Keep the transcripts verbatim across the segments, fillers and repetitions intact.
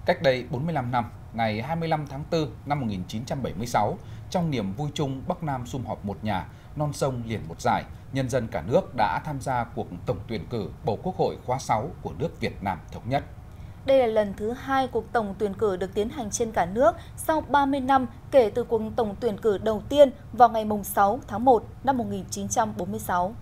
Cách đây bốn mươi lăm năm, ngày hai mươi lăm tháng tư năm một nghìn chín trăm bảy mươi sáu, trong niềm vui chung Bắc Nam sum họp một nhà, non sông liền một dải, nhân dân cả nước đã tham gia cuộc tổng tuyển cử bầu Quốc hội khóa sáu của nước Việt Nam thống nhất. Đây là lần thứ hai cuộc tổng tuyển cử được tiến hành trên cả nước sau ba mươi năm kể từ cuộc tổng tuyển cử đầu tiên vào ngày sáu tháng một năm một nghìn chín trăm bốn mươi sáu.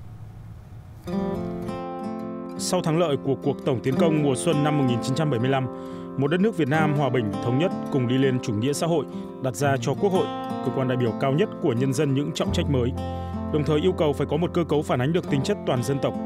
Sau thắng lợi của cuộc tổng tiến công mùa xuân năm một nghìn chín trăm bảy mươi lăm, một đất nước Việt Nam hòa bình, thống nhất cùng đi lên chủ nghĩa xã hội đặt ra cho Quốc hội, cơ quan đại biểu cao nhất của nhân dân những trọng trách mới, đồng thời yêu cầu phải có một cơ cấu phản ánh được tính chất toàn dân tộc.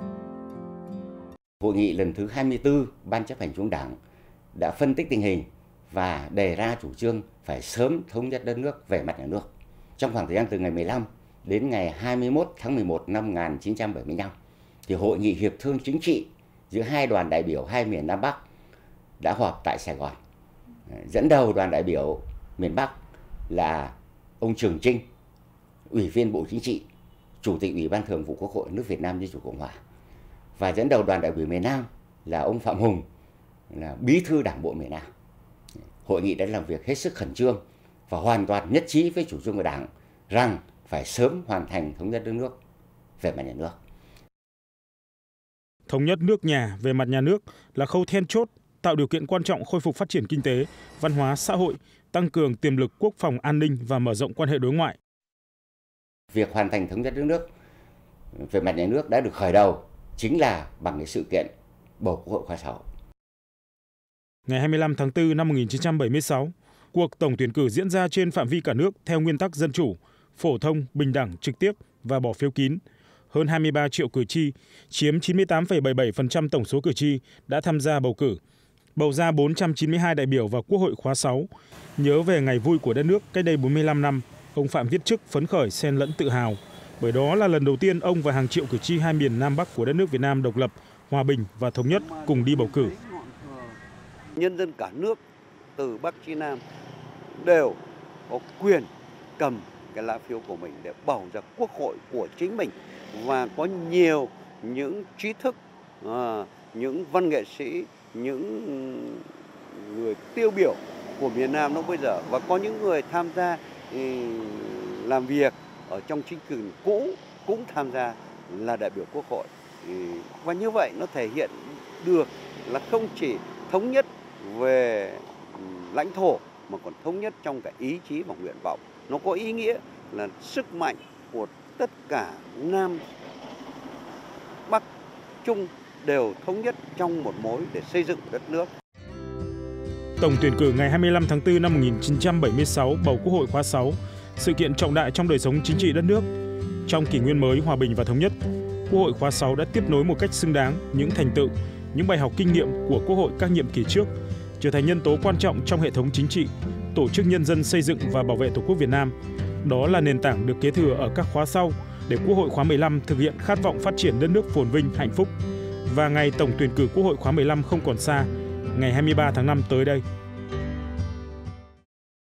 Hội nghị lần thứ hai mươi tư Ban chấp hành Trung ương Đảng đã phân tích tình hình và đề ra chủ trương phải sớm thống nhất đất nước về mặt nhà nước. Trong khoảng thời gian từ ngày mười lăm đến ngày hai mươi mốt tháng mười một năm một nghìn chín trăm bảy mươi lăm, thì Hội nghị hiệp thương chính trị giữa hai đoàn đại biểu hai miền Nam Bắc đã họp tại Sài Gòn. Dẫn đầu đoàn đại biểu miền Bắc là ông Trường Chinh, Ủy viên Bộ Chính trị, Chủ tịch Ủy ban Thường vụ Quốc hội nước Việt Nam Dân chủ Cộng hòa. Và dẫn đầu đoàn đại biểu miền Nam là ông Phạm Hùng, là Bí thư Đảng bộ miền Nam. Hội nghị đã làm việc hết sức khẩn trương và hoàn toàn nhất trí với chủ trương của Đảng rằng phải sớm hoàn thành thống nhất đất nước về mặt nhà nước. Thống nhất nước nhà về mặt nhà nước là khâu then chốt, tạo điều kiện quan trọng khôi phục phát triển kinh tế, văn hóa, xã hội, tăng cường tiềm lực quốc phòng an ninh và mở rộng quan hệ đối ngoại. Việc hoàn thành thống nhất đất nước về mặt nhà nước đã được khởi đầu chính là bằng cái sự kiện bầu Quốc hội khóa sáu. Ngày hai mươi lăm tháng tư năm một nghìn chín trăm bảy mươi sáu, cuộc tổng tuyển cử diễn ra trên phạm vi cả nước theo nguyên tắc dân chủ, phổ thông, bình đẳng, trực tiếp và bỏ phiếu kín. Hơn hai mươi ba triệu cử tri, chiếm chín mươi tám phẩy bảy mươi bảy phần trăm tổng số cử tri đã tham gia bầu cử, bầu ra bốn trăm chín mươi hai đại biểu vào Quốc hội khóa sáu. Nhớ về ngày vui của đất nước cách đây bốn mươi lăm năm, ông Phạm viết chức phấn khởi xen lẫn tự hào, bởi đó là lần đầu tiên ông và hàng triệu cử tri hai miền Nam Bắc của đất nước Việt Nam độc lập, hòa bình và thống nhất cùng đi bầu cử. Nhân dân cả nước từ Bắc chí Nam đều có quyền cầm cái lá phiếu của mình để bầu ra Quốc hội của chính mình, và có nhiều những trí thức, à, những văn nghệ sĩ, những người tiêu biểu của miền Nam lúc bây giờ, và có những người tham gia ừ, làm việc ở trong chính quyền cũ cũng tham gia là đại biểu Quốc hội. Ừ, và như vậy nó thể hiện được là không chỉ thống nhất về lãnh thổ mà còn thống nhất trong cả ý chí và nguyện vọng. Nó có ý nghĩa là sức mạnh của tất cả Nam, Bắc, Trung đều thống nhất trong một mối để xây dựng đất nước. Tổng tuyển cử ngày hai mươi lăm tháng tư năm một nghìn chín trăm bảy mươi sáu bầu Quốc hội khóa sáu, sự kiện trọng đại trong đời sống chính trị đất nước. Trong kỷ nguyên mới hòa bình và thống nhất, Quốc hội khóa sáu đã tiếp nối một cách xứng đáng những thành tựu, những bài học kinh nghiệm của Quốc hội các nhiệm kỳ trước, trở thành nhân tố quan trọng trong hệ thống chính trị, tổ chức nhân dân xây dựng và bảo vệ Tổ quốc Việt Nam. Đó là nền tảng được kế thừa ở các khóa sau để Quốc hội khóa mười lăm thực hiện khát vọng phát triển đất nước phồn vinh, hạnh phúc. Và ngày tổng tuyển cử Quốc hội khóa mười lăm không còn xa, ngày hai mươi ba tháng năm tới đây.